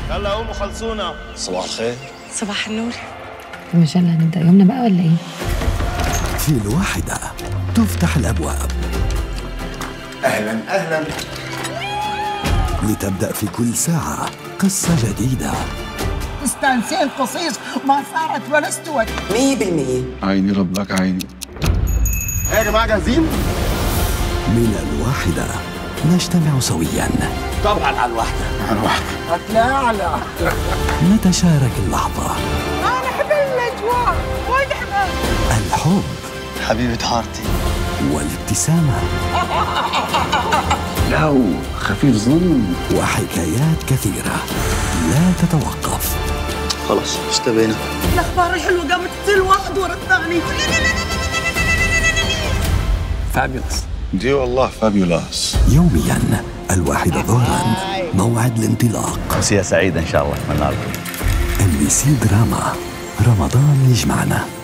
يلا قوموا خلصونا. صباح الخير. صباح النور. مش يلا هنبدأ يومنا بقى ولا ايه؟ في الواحدة تفتح الأبواب. أهلا أهلا. لتبدأ في كل ساعة قصة جديدة. استانسين قصيص ما صارت ولا استوت 100%. عيني ربك عيني. يا جماعة جاهزين؟ من الواحدة نجتمع سويا. طبعا على الواحدة. على الواحدة. هتلاعلى نتشارك اللحظة. انا احب الاجواء واحب الحب حبيبة حارتي. والابتسامة. لا خفيف ظن. وحكايات كثيرة لا تتوقف. خلاص اشتبينا. الاخبار الحلوه قامت تصير واحد ورا الثاني. فابيولس. دي والله فابيولاس. يوميا الواحدة ظهرا موعد الانطلاق. أمسية سعيدة إن شاء الله. أتمنى لكم. MBC دراما، رمضان يجمعنا.